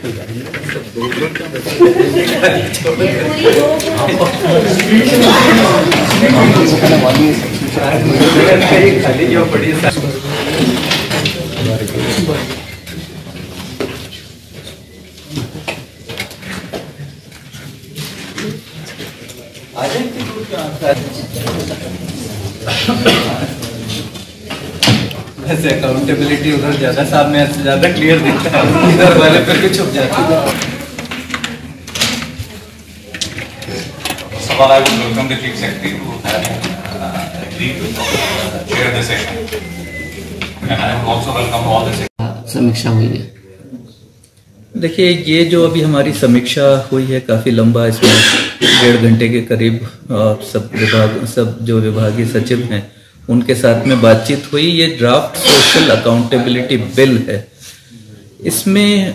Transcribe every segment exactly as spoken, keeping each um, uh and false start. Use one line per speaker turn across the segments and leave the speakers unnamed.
वैसे अकाउंटेबिलिटी उधर ज्यादा सामने से ज्यादा क्लियर दिखता है, इधर वाले पर भी छुप जाती है।
So I would welcome the Chief Secretary to have uh, agreed to uh, chair the session, and I would also welcome all the
समीक्षा हुई है।
देखिए, ये जो अभी हमारी समीक्षा हुई है काफ़ी लंबा, इसमें डेढ़ घंटे के करीब सब विभाग सब जो विभागीय सचिव हैं उनके साथ में बातचीत हुई। ये ड्राफ्ट सोशल अकाउंटेबिलिटी बिल है। इसमें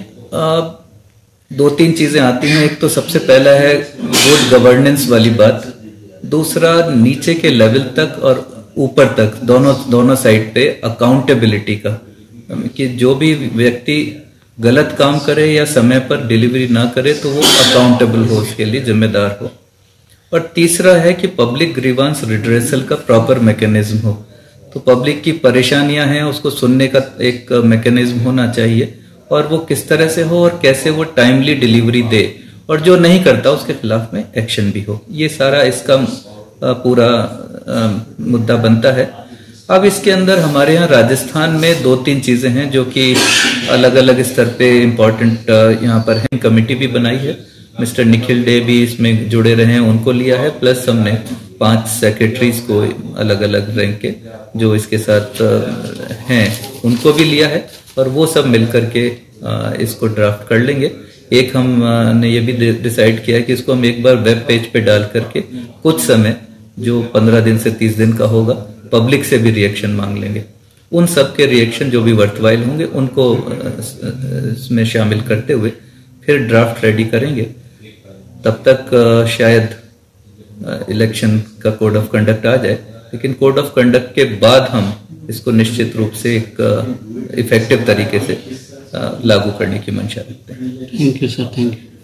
दो तीन चीज़ें आती हैं। एक तो सबसे पहला है गुड गवर्नेंस वाली बात, दूसरा नीचे के लेवल तक और ऊपर तक दोनों दोनों साइड पे अकाउंटेबिलिटी का, कि जो भी व्यक्ति गलत काम करे या समय पर डिलीवरी ना करे तो वो अकाउंटेबल हो, उसके लिए जिम्मेदार हो। और तीसरा है कि पब्लिक ग्रीवांस रिड्रेसल का प्रॉपर मैकेनिज्म हो। तो पब्लिक की परेशानियां हैं, उसको सुनने का एक मैकेनिज्म होना चाहिए, और वो किस तरह से हो और कैसे वो टाइमली डिलीवरी दे, और जो नहीं करता उसके खिलाफ में एक्शन भी हो। ये सारा इसका पूरा मुद्दा बनता है। अब इसके अंदर हमारे यहाँ राजस्थान में दो तीन चीजें हैं जो कि अलग अलग स्तर पे इम्पोर्टेंट यहाँ पर है। कमेटी भी बनाई है, मिस्टर निखिल डे भी इसमें जुड़े रहे हैं, उनको लिया है, प्लस हमने पांच सेक्रेटरीज को अलग अलग रैंक के जो इसके साथ हैं उनको भी लिया है, और वो सब मिलकर के इसको ड्राफ्ट कर लेंगे। एक हमने ये भी डिसाइड किया कि इसको हम एक बार वेब पेज पे डाल करके कुछ समय जो पंद्रह दिन से तीस दिन का होगा, पब्लिक से भी रिएक्शन मांग लेंगे। उन सब के रिएक्शन जो भी वर्थवाइल होंगे उनको इसमें शामिल करते हुए फिर ड्राफ्ट रेडी करेंगे। तब तक शायद इलेक्शन का कोड ऑफ कंडक्ट आ जाए, लेकिन कोड ऑफ कंडक्ट के बाद हम इसको निश्चित रूप से एक इफेक्टिव तरीके से लागू करने की मंशा रखते हैं।
Thank you sir, thank you.